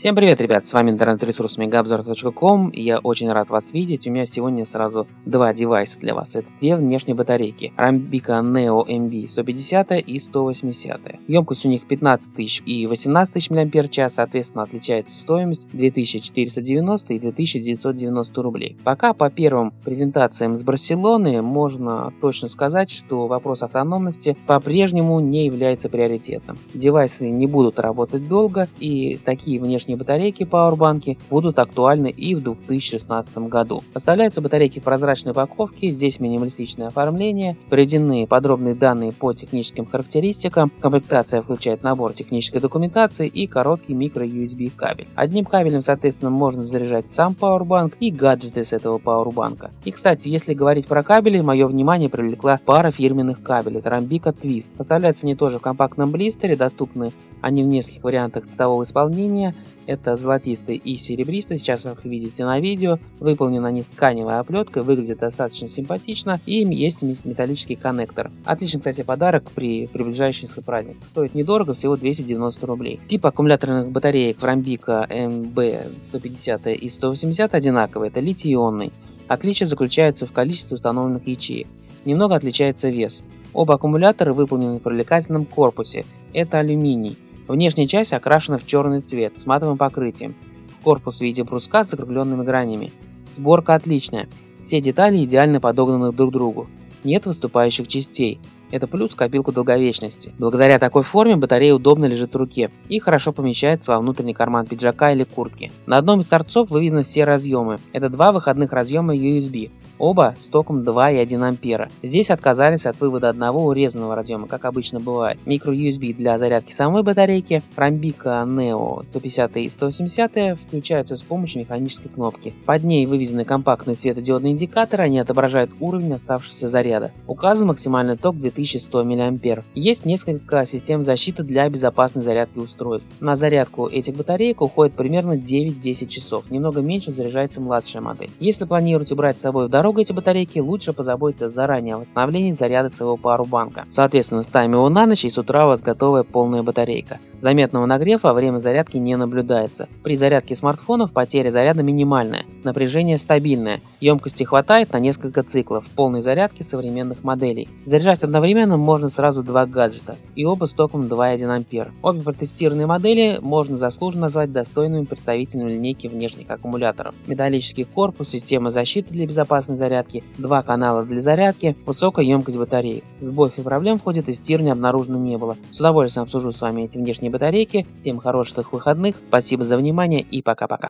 Всем привет, ребят, с вами интернет-ресурс megaobzor.com, и я очень рад вас видеть. У меня сегодня сразу два девайса для вас. Это две внешние батарейки Rambica Neo MB 150 и 180. Емкость у них 15 тысяч и 18 тысяч мАч, соответственно отличается стоимость 2490 и 2990 рублей. Пока по первым презентациям с Барселоны можно точно сказать, что вопрос автономности по-прежнему не является приоритетом. Девайсы не будут работать долго, и такие внешние батарейки пауэрбанки будут актуальны и в 2016 году. Поставляются батарейки в прозрачной упаковке, здесь минималистичное оформление, приведены подробные данные по техническим характеристикам, комплектация включает набор технической документации и короткий micro-USB кабель. Одним кабелем, соответственно, можно заряжать сам пауэрбанк и гаджеты с этого пауэрбанка. И, кстати, если говорить про кабели, мое внимание привлекла пара фирменных кабелей Rambica Twist. Поставляются они тоже в компактном блистере, доступны они в нескольких вариантах цветового исполнения. Это золотистый и серебристый, сейчас вы их видите на видео. Выполнена они с тканевой оплеткой, выглядит достаточно симпатично, и есть металлический коннектор. Отличный, кстати, подарок при приближающемся празднику. Стоит недорого, всего 290 рублей. Тип аккумуляторных батареек в Rambica MB 150 и 180 одинаковый, это литий-ионный. Отличие заключается в количестве установленных ячеек. Немного отличается вес. Оба аккумулятора выполнены в привлекательном корпусе, это алюминий. Внешняя часть окрашена в черный цвет с матовым покрытием. Корпус в виде бруска с закругленными гранями. Сборка отличная. Все детали идеально подогнаны друг к другу. Нет выступающих частей. Это плюс в копилку долговечности. Благодаря такой форме батарея удобно лежит в руке и хорошо помещается во внутренний карман пиджака или куртки. На одном из торцов выведены все разъемы. Это два выходных разъема USB. Оба с током 2,1 ампера. Здесь отказались от вывода одного урезанного разъема, как обычно бывает. Micro-USB для зарядки самой батарейки. Rambica Neo 150 и 180 включаются с помощью механической кнопки. Под ней выведены компактные светодиодные индикаторы, они отображают уровень оставшегося заряда. Указан максимальный ток 2100 мА. Есть несколько систем защиты для безопасной зарядки устройств. На зарядку этих батареек уходит примерно 9-10 часов. Немного меньше заряжается младшая модель. Если планируете брать с собой в дорогу эти батарейки, лучше позаботиться заранее о восстановлении заряда своего пауэрбанка. Соответственно, ставим его на ночь, и с утра у вас готовая полная батарейка. Заметного нагрева во время зарядки не наблюдается. При зарядке смартфонов потеря заряда минимальная, напряжение стабильное, емкости хватает на несколько циклов полной зарядки современных моделей. Заряжать одновременно можно сразу два гаджета, и оба с током 2,1 ампер. Обе протестированные модели можно заслуженно назвать достойными представителями линейки внешних аккумуляторов. Металлический корпус, система защиты для безопасной зарядки, два канала для зарядки, высокая емкость батареи. Сбоев и проблем в ходе тестирования обнаружено не было. С удовольствием обсужу с вами эти внешние батарейки. Всем хороших выходных, спасибо за внимание и пока-пока.